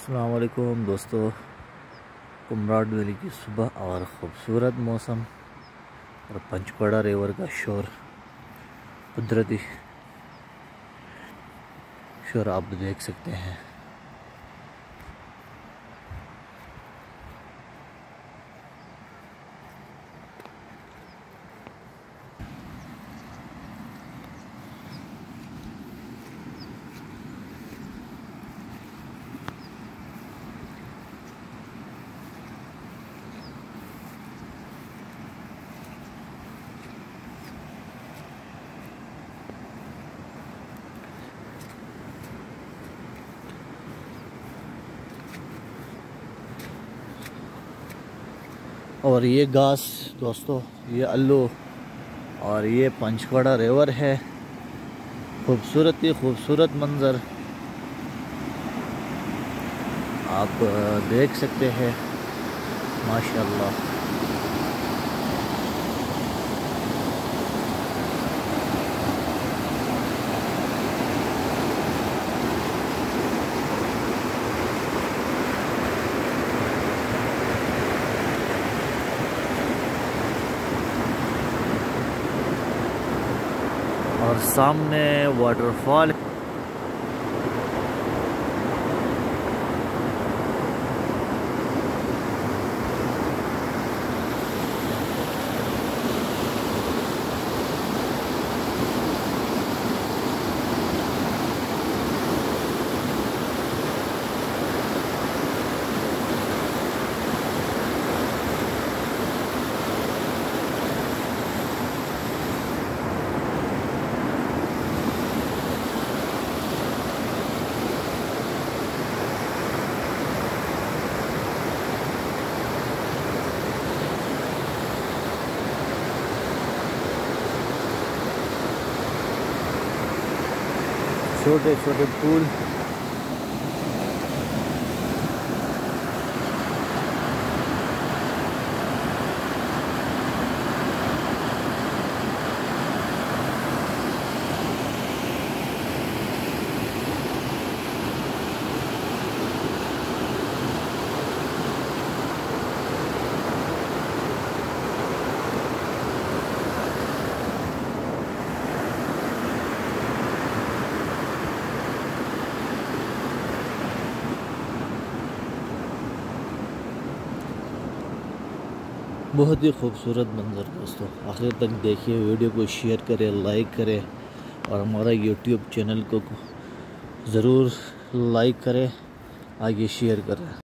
السلام علیکم دوستو، کمراڈ ویلی کی صبح اور خوبصورت موسم اور پنچکوڑا ریور کا شور، قدرتی شور آپ دیکھ سکتے ہیں۔ اور یہ گھاس دوستو، یہ الو اور یہ پنچکوڑا ریور ہے۔ خوبصورت منظر آپ دیکھ سکتے ہیں، ماشاءاللہ۔ اور سامنے واٹر فال، چھوٹے چھوٹے پھول، بہت ہی خوبصورت منظر دوستو۔ آخر تک دیکھیے، ویڈیو کو شیئر کرے، لائک کرے، اور ہمارا یوٹیوب چینل کو ضرور لائک کرے، آگے شیئر کرے۔